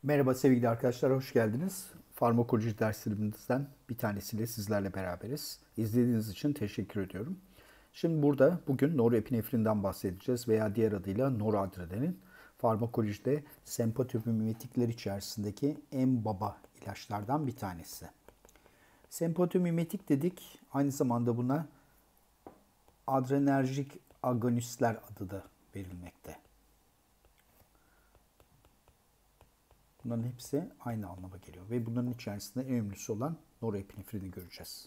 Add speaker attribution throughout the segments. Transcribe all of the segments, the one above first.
Speaker 1: Merhaba sevgili arkadaşlar, hoş geldiniz. Farmakoloji derslerimizden bir tanesiyle sizlerle beraberiz. İzlediğiniz için teşekkür ediyorum. Şimdi burada bugün norepinefrinden bahsedeceğiz veya diğer adıyla noradrenalin. Farmakolojide sempatomimetikler içerisindeki en baba ilaçlardan bir tanesi. Sempatomimetik dedik, aynı zamanda buna adrenerjik agonistler adı da verilmekte. Bunların hepsi aynı anlama geliyor ve bunların içerisinde en önemlisi olan norepinefrini göreceğiz.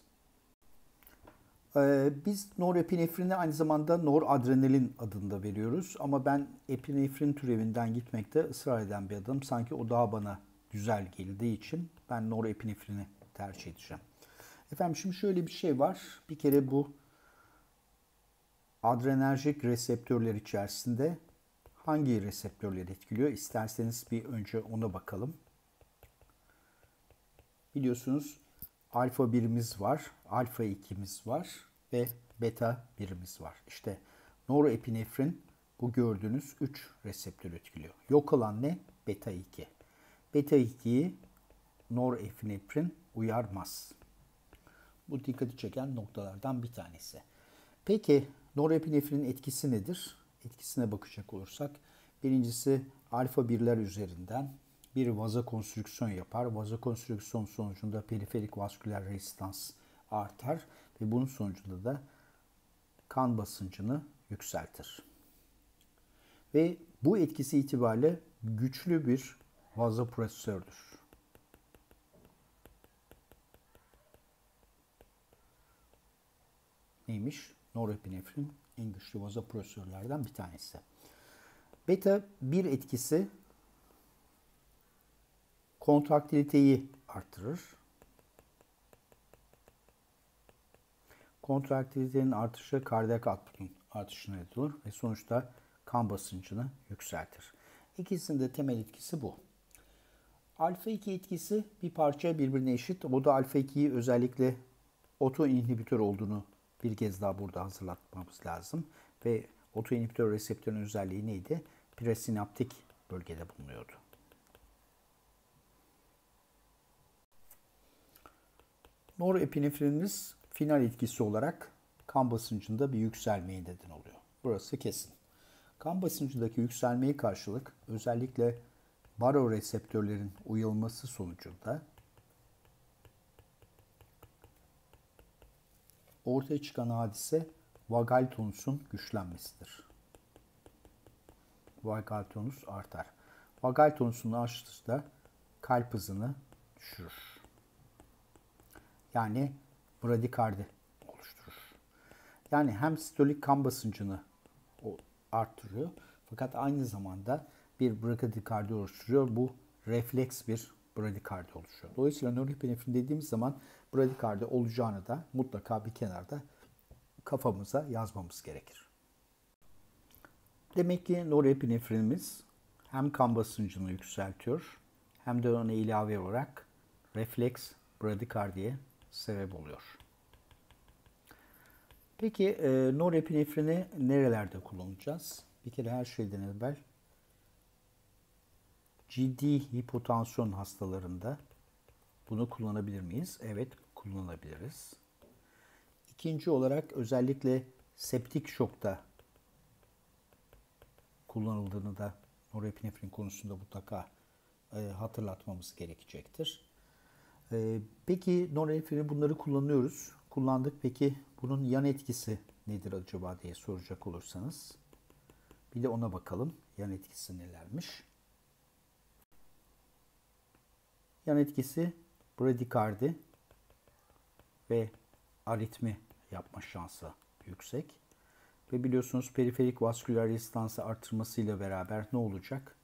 Speaker 1: Biz norepinefrini aynı zamanda noradrenalin adında veriyoruz ama ben epinefrin türevinden gitmekte ısrar eden bir adamım. Sanki o daha bana güzel geldiği için ben norepinefrini tercih edeceğim. Efendim şimdi şöyle bir şey var. Bir kere bu adrenerjik reseptörler içerisinde hangi reseptörleri etkiliyor? İsterseniz bir önce ona bakalım. Biliyorsunuz alfa birimiz var, alfa 2'miz var ve beta birimiz var. İşte norepinefrin bu gördüğünüz 3 reseptör etkiliyor. Yok olan ne? Beta 2. Beta 2'yi norepinefrin uyarmaz. Bu dikkati çeken noktalardan bir tanesi. Peki norepinefrinin etkisi nedir? Etkisine bakacak olursak birincisi alfa birler üzerinden bir vazokonstrüksiyon yapar. Vazokonstrüksiyon sonucunda periferik vasküler rezistans artar ve bunun sonucunda da kan basıncını yükseltir. Ve bu etkisi itibariyle güçlü bir vazopresördür. Neymiş? Norepinefrin en güçlü vazopresörlerden bir tanesi. Beta 1 etkisi kontraktiliteyi artırır. Kontraktilitenin artışı kardiyak output'un artışına neden olur ve sonuçta kan basıncını yükseltir. İkisinin de temel etkisi bu. Alfa 2 etkisi bir parça birbirine eşit. O da alfa 2'yi özellikle otoinhibitör olduğunu bir kez daha burada hatırlatmamız lazım. Ve otoinhibitör reseptörün özelliği neydi? Presinaptik bölgede bulunuyordu. Norepinefrinimiz final etkisi olarak kan basıncında bir yükselmeye neden oluyor. Burası kesin. Kan basıncındaki yükselmeye karşılık özellikle baroreseptörlerin uyarılması sonucunda ortaya çıkan hadise vagal tonusun güçlenmesidir. Vagal tonus artar. Vagal tonusunun artışı da kalp hızını düşürür. Yani bradikardi oluşturur. Yani hem sistolik kan basıncını arttırıyor fakat aynı zamanda bir bradikardi oluşturuyor. Bu refleks bir bradikardi oluşuyor. Dolayısıyla norepinefrin dediğimiz zaman bradikardi olacağını da mutlaka bir kenarda kafamıza yazmamız gerekir. Demek ki norepinefrinimiz hem kan basıncını yükseltiyor hem de ona ilave olarak refleks bradikardiye sebep oluyor. Peki norepinefrini nerelerde kullanacağız? Bir kere her şeyden evvel ciddi hipotansiyon hastalarında bunu kullanabilir miyiz? Evet, kullanabiliriz. İkinci olarak özellikle septik şokta kullanıldığını da norepinefrin konusunda mutlaka hatırlatmamız gerekecektir. Peki norepinefrin bunları kullanıyoruz. Kullandık, peki bunun yan etkisi nedir acaba diye soracak olursanız. Bir de ona bakalım. Yan etkisi nelermiş? Yan etkisi bradikardi ve aritmi yapma şansı yüksek. Ve biliyorsunuz periferik vasküler rezistansı artırmasıyla beraber ne olacak?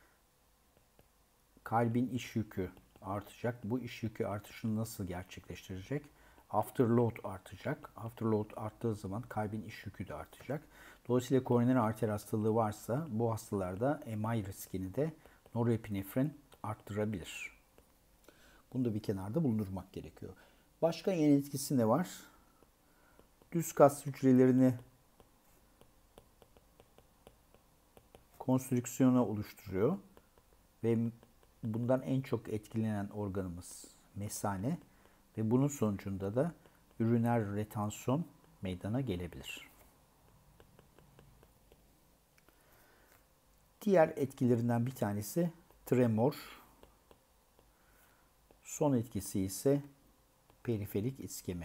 Speaker 1: Kalbin iş yükü artacak. Bu iş yükü artışını nasıl gerçekleştirecek? Afterload artacak. Afterload arttığı zaman kalbin iş yükü de artacak. Dolayısıyla koroner arter hastalığı varsa bu hastalarda MI riskini de norepinefrin arttırabilir. Bunu da bir kenarda bulundurmak gerekiyor. Başka yan etkisi ne var? Düz kas hücrelerini konstrüksiyona oluşturuyor ve bundan en çok etkilenen organımız mesane ve bunun sonucunda da üriner retansiyon meydana gelebilir. Diğer etkilerinden bir tanesi tremor. Son etkisi ise periferik iskemi.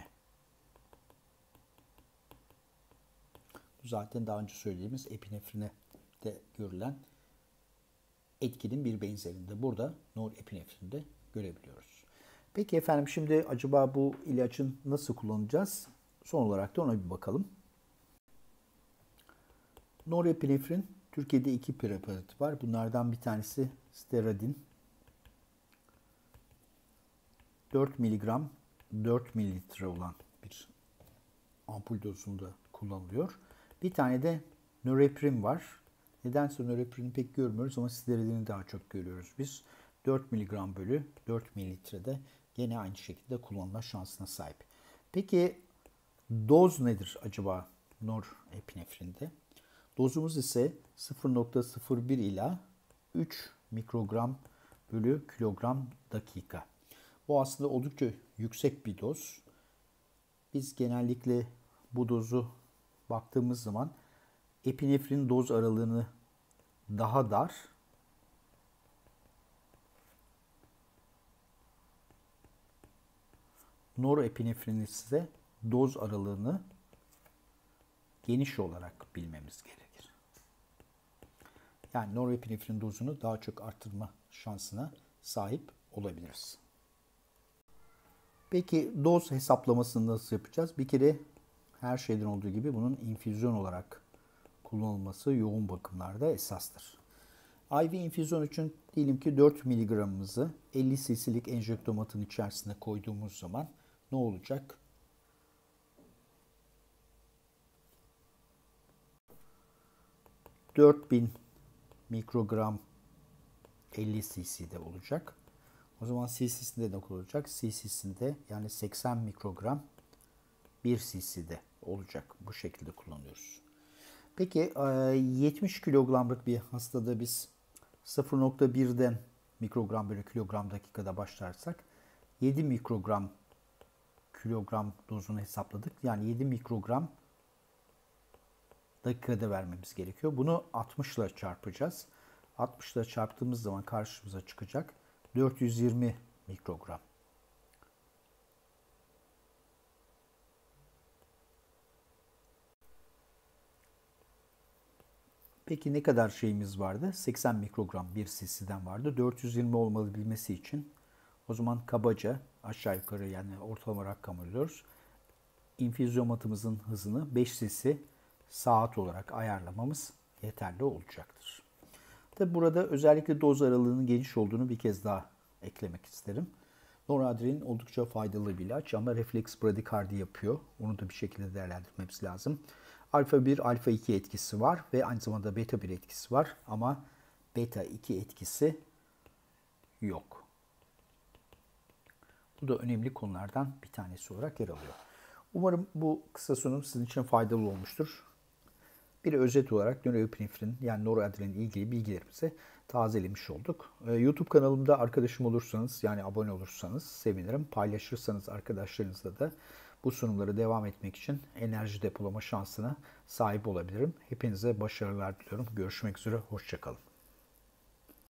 Speaker 1: Bu zaten daha önce söylediğimiz epinefrine de görülen etkinin bir benzerinde. Burada norepinefrinde görebiliyoruz. Peki efendim, şimdi acaba bu ilacın nasıl kullanacağız? Son olarak da ona bir bakalım. Norepinefrin, Türkiye'de 2 preparatı var. Bunlardan bir tanesi Steradin. 4 miligram 4 mililitre olan bir ampul dozunda kullanılıyor. Bir tane de Nöreprim var. Nedense Nöreprim'i pek görmüyoruz ama Steradin'i daha çok görüyoruz biz. 4 miligram bölü 4 mililitrede gene aynı şekilde kullanılma şansına sahip. Peki doz nedir acaba norepinefrinde? Dozumuz ise 0.01 ila 3 mikrogram bölü kilogram dakika. Bu aslında oldukça yüksek bir doz. Biz genellikle bu dozu baktığımız zaman epinefrin doz aralığını daha dar, norepinefrin ise doz aralığını geniş olarak bilmemiz gerekir. Yani norepinefrin dozunu daha çok arttırma şansına sahip olabiliriz. Peki doz hesaplamasını nasıl yapacağız? Bir kere her şeyden olduğu gibi bunun infüzyon olarak kullanılması yoğun bakımlarda esastır. IV infüzyon için diyelim ki 4 miligramımızı 50 cc'lik enjektomatın içerisine koyduğumuz zaman ne olacak? ...4000 mikrogram 50 cc'de olacak. O zaman cc'sinde ne olacak? Cc'sinde yani 80 mikrogram 1 cc'de olacak. Bu şekilde kullanıyoruz. Peki 70 kilogramlık bir hastada biz 0.1'den mikrogram bölü kilogram dakikada başlarsak 7 mikrogram kilogram dozunu hesapladık. Yani 7 mikrogram dakikada vermemiz gerekiyor. Bunu 60 ile çarpacağız. 60 ile çarptığımız zaman karşımıza çıkacak 420 mikrogram. Peki ne kadar şeyimiz vardı? 80 mikrogram 1 cc'den vardı. 420 olmalı bilmesi için o zaman kabaca aşağı yukarı yani ortalama rakam alıyoruz. İnfüzyomatımızın hızını 5 cc saat olarak ayarlamamız yeterli olacaktır. Tabi burada özellikle doz aralığının geniş olduğunu bir kez daha eklemek isterim. Noradrenalin oldukça faydalı bir ilaç ama refleks bradikardi yapıyor. Onu da bir şekilde değerlendirmemiz lazım. Alfa 1, alfa 2 etkisi var ve aynı zamanda beta 1 etkisi var ama beta 2 etkisi yok. Bu da önemli konulardan bir tanesi olarak yer alıyor. Umarım bu kısa sunum sizin için faydalı olmuştur. Bir özet olarak norepinefrin yani noradrenalin ile ilgili bilgilerimizi tazelemiş olduk. YouTube kanalımda arkadaşım olursanız yani abone olursanız sevinirim. Paylaşırsanız arkadaşlarınızla da bu sunumları devam etmek için enerji depolama şansına sahip olabilirim. Hepinize başarılar diliyorum. Görüşmek üzere. Hoşça kalın.